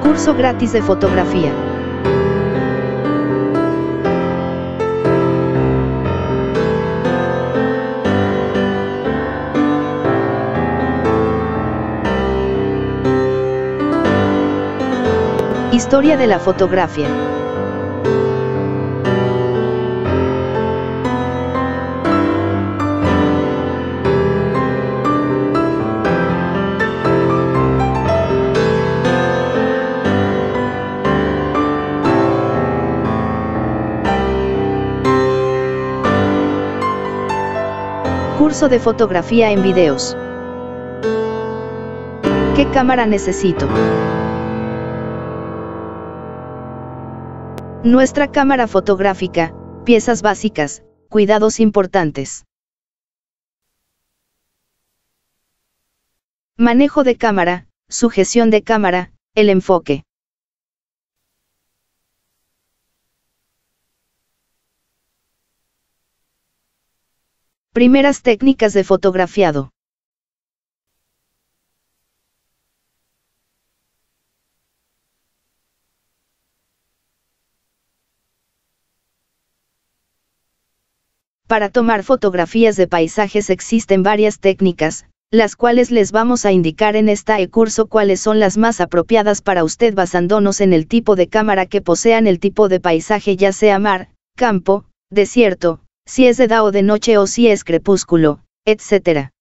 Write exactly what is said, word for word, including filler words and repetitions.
Curso gratis de fotografía. Historia de la fotografía. Curso de fotografía en videos. ¿Qué cámara necesito? Nuestra cámara fotográfica, piezas básicas, cuidados importantes. Manejo de cámara, sujeción de cámara, el enfoque. Primeras técnicas de fotografiado. Para tomar fotografías de paisajes existen varias técnicas, las cuales les vamos a indicar en este curso cuáles son las más apropiadas para usted basándonos en el tipo de cámara que posean, el tipo de paisaje, ya sea mar, campo, desierto, si es de día o de noche o si es crepúsculo, etcétera.